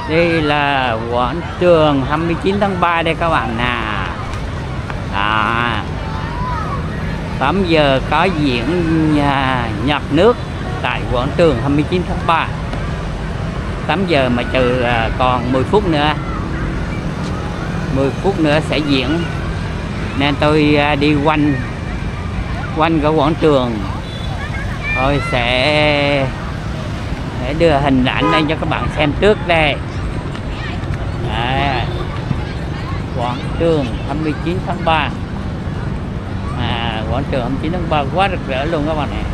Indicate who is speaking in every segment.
Speaker 1: Đây là quảng trường 29 tháng 3 đây các bạn nè. 8 giờ có diễn nhạc nước tại quảng trường 29 tháng 3. 8 giờ mà trừ còn 10 phút nữa. 10 phút nữa sẽ diễn. Nên tôi đi quanh cái quảng trường. Tôi sẽ đưa hình ảnh lên cho các bạn xem trước đây. Quảng trường 29 tháng 3. Quảng trường 29 tháng 3 quá rực rỡ luôn các bạn này.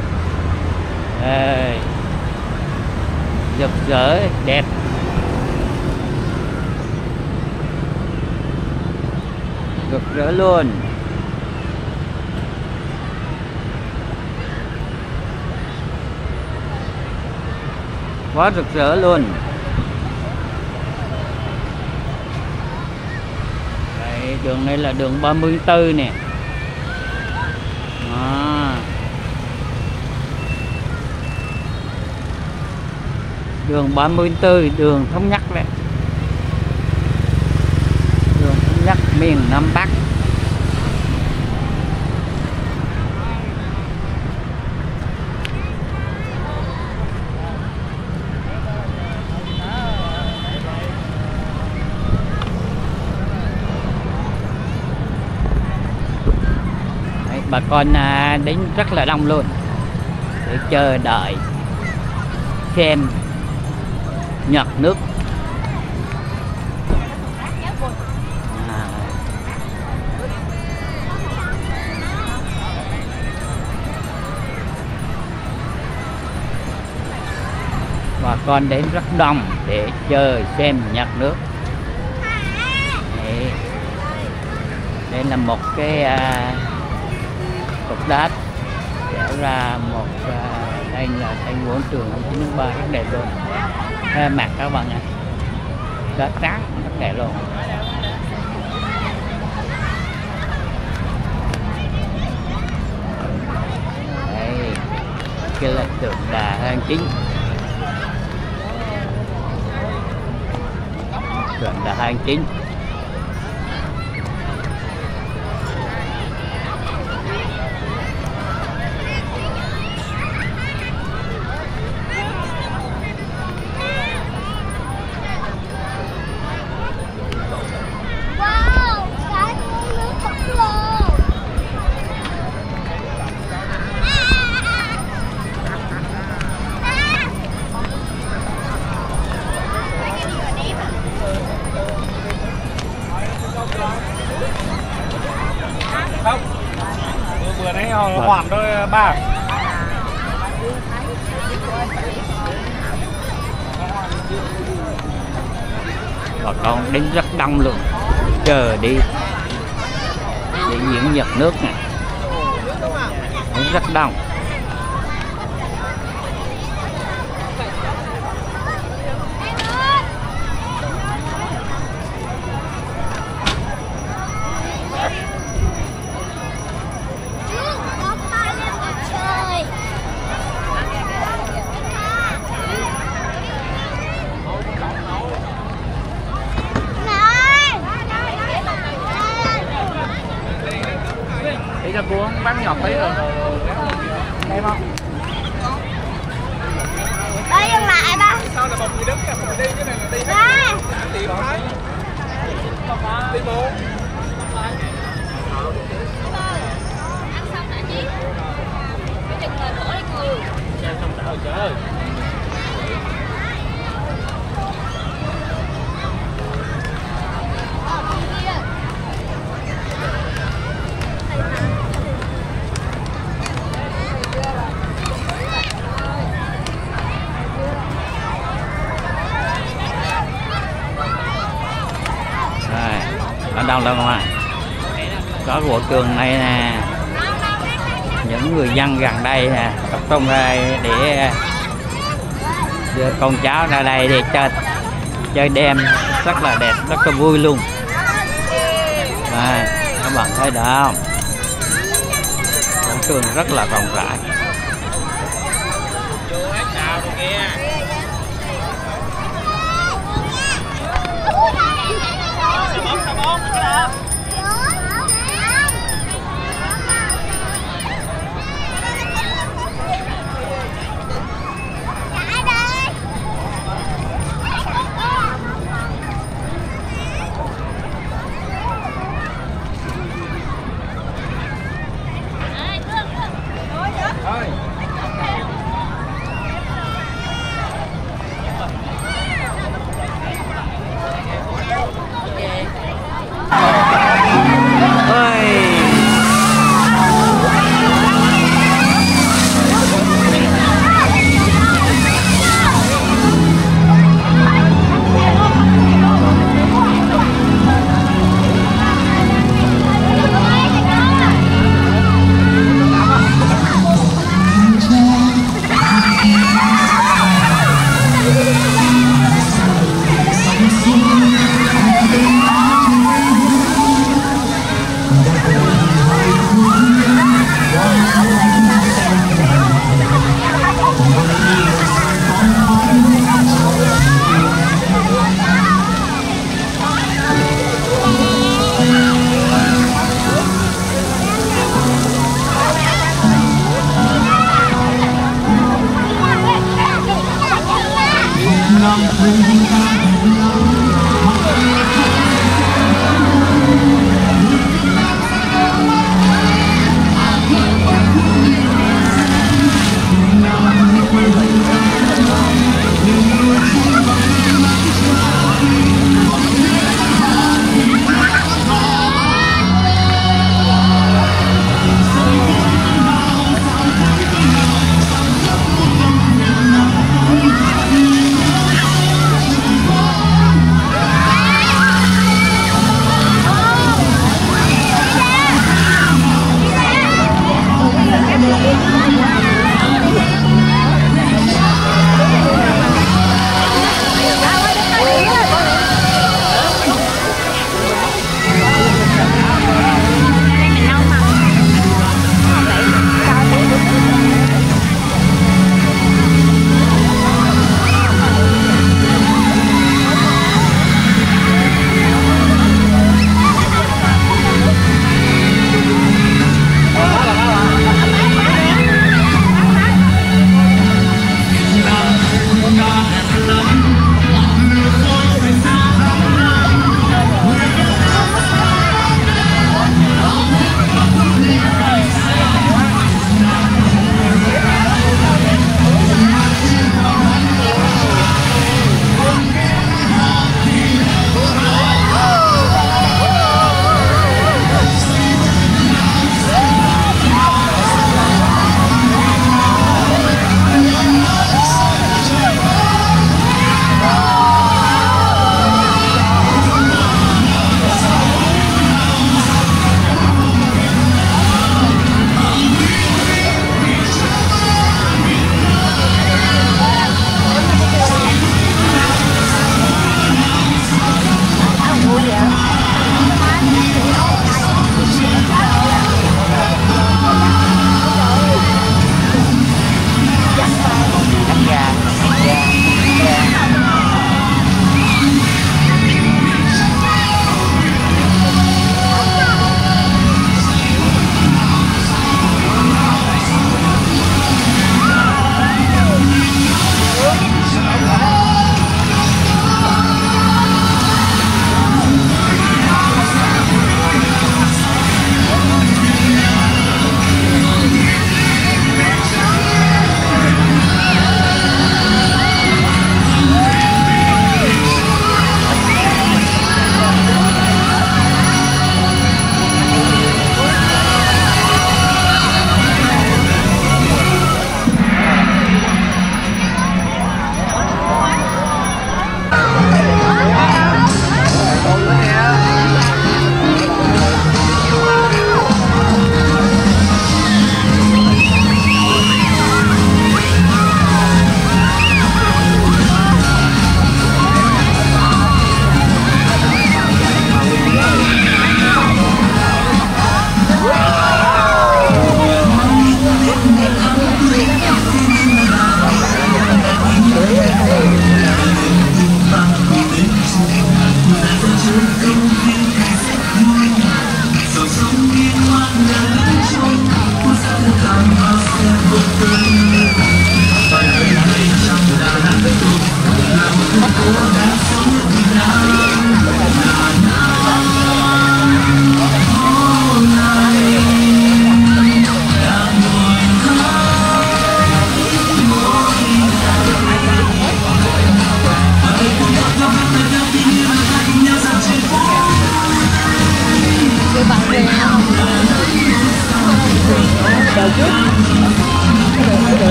Speaker 1: Rực rỡ đẹp. Rực rỡ luôn. Quá rực rỡ luôn. Đây, đường này là đường 34 nè. Đường 34, đường Thống Nhất đấy. Đường Thống Nhất miền Nam Bắc. Đấy, bà con đến rất là đông luôn để chờ đợi xem nhạc nước. Bà con đến rất đông để chờ xem nhạc nước. Đây là một cái cục đá vẽ ra một đây là quảng trường 29 tháng 3 rất đẹp luôn. Mặt các bạn ạ, đất trắng rất đẹp luôn. Đây, kia là tượng Đà Hang Chính. Tượng Đà Hang Chính.
Speaker 2: Không, vừa nãy hoàn thôi ba.
Speaker 1: Bà con đến rất đông luôn, chờ đi để diễn nhạc nước nè, rất đông.
Speaker 2: Đi cho cô bán ngọc tí rồi. Em không?
Speaker 3: Đây dừng lại ba.
Speaker 2: Sao là bọc gì đứng cả đi cái này là đi hết. Đi thôi. Đi bộ.
Speaker 3: Ăn xong đã chí. Cái chừng là đổ đi cười.
Speaker 2: Ăn xong đã rồi trời ơi.
Speaker 1: Ở đâu đâu mà có quảng trường này nè, những người dân gần đây nè tập trung ra để đưa con cháu ra đây để chơi đêm rất là đẹp, rất là vui luôn. Các bạn thấy được không? Quảng trường rất là rộng rãi.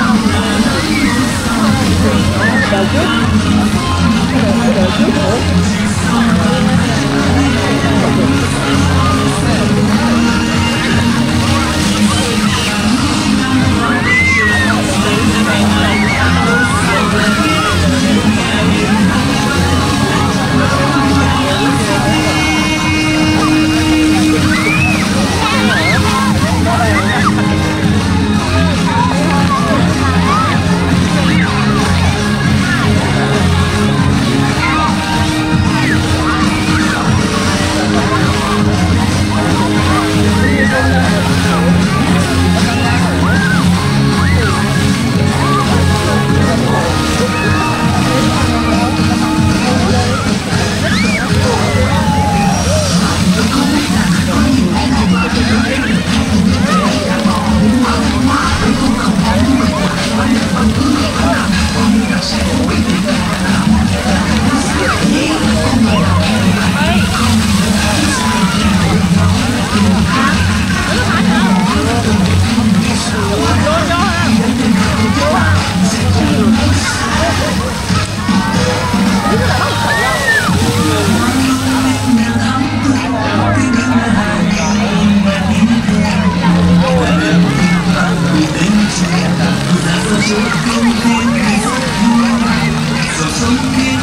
Speaker 4: Hãy subscribe cho kênh Ghiền Mì Gõ để không bỏ lỡ những video hấp dẫn.